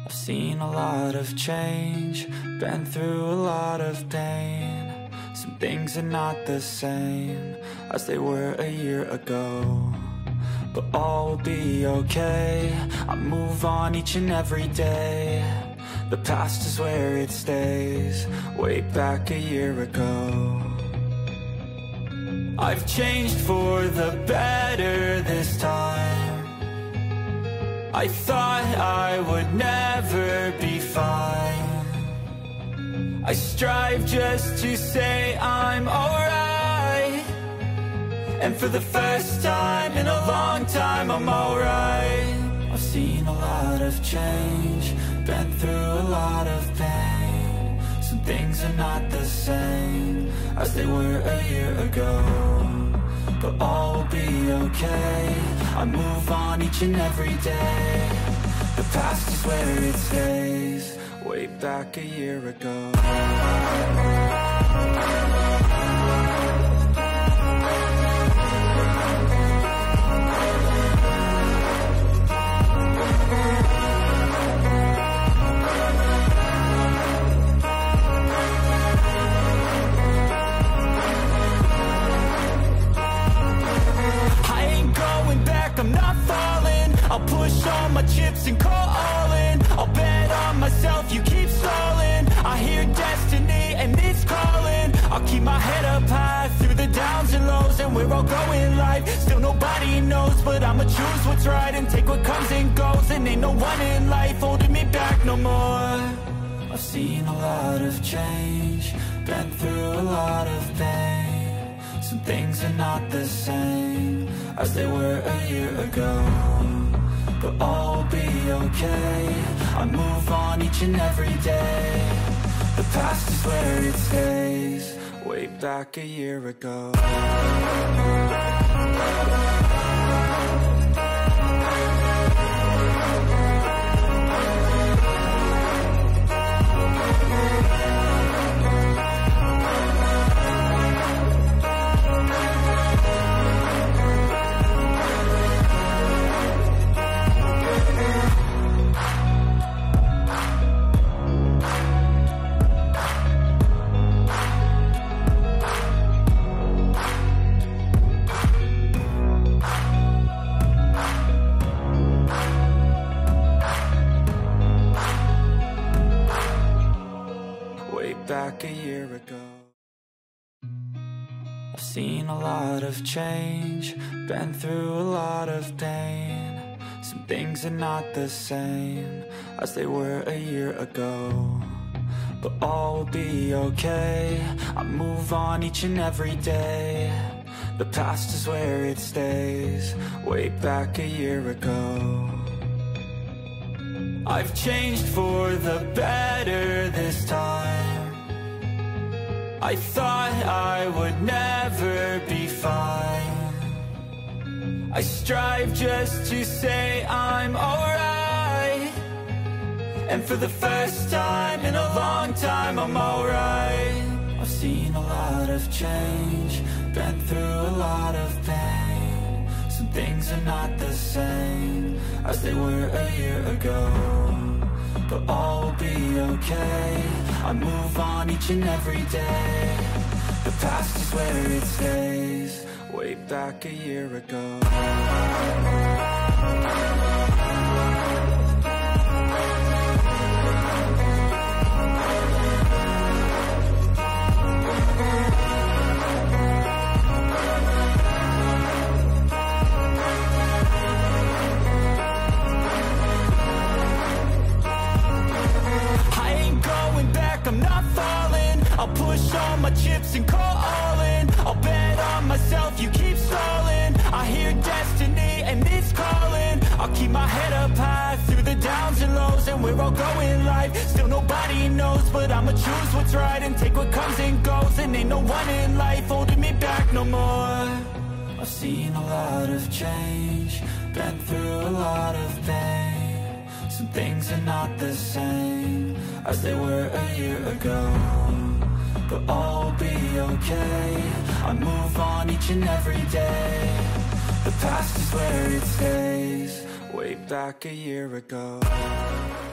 I've seen a lot of change, been through a lot of pain. Some things are not the same as they were a year ago, but all will be okay. I move on each and every day. The past is where it stays, way back a year ago. I've changed for the better this time. I thought I would never be fine. I strive just to say I'm alright, and for the first time in a long time I'm alright. I've seen a lot of change, been through a lot of pain. Some things are not the same as they were a year ago, but all will be okay. I move on each and every day. The past is where it stays, way back a year ago. I'm not falling. I'll push all my chips and call all in. I'll bet on myself, you keep stalling. I hear destiny and it's calling. I'll keep my head up high through the downs and lows, and we're all going live. Still nobody knows, but I'ma choose what's right and take what comes and goes. And ain't no one in life holding me back no more. I've seen a lot of change, been through a lot of pain. Some things are not the same as they were a year ago, but all will be okay. I move on each and every day. The past is where it stays, way back a year ago. Back a year ago. I've seen a lot of change, been through a lot of pain. Some things are not the same as they were a year ago, but all will be okay. I move on each and every day. The past is where it stays, way back a year ago. I've changed for the better this time. I thought I would never be fine. I strive just to say I'm alright, and for the first time in a long time I'm alright. I've seen a lot of change, been through a lot of pain. Some things are not the same as they were a year ago, but all will be okay. I move on each and every day. The past is where it stays, way back a year ago. I'm not falling. I'll push all my chips and call all in. I'll bet on myself, you keep stalling. I hear destiny and it's calling. I'll keep my head up high through the downs and lows, and we're all going live. Still nobody knows, but I'ma choose what's right and take what comes and goes. And ain't no one in life holding me back no more. I've seen a lot of change, been through a lot of pain. Some things are not the same as they were a year ago, but all will be okay. I move on each and every day. The past is where it stays, way back a year ago.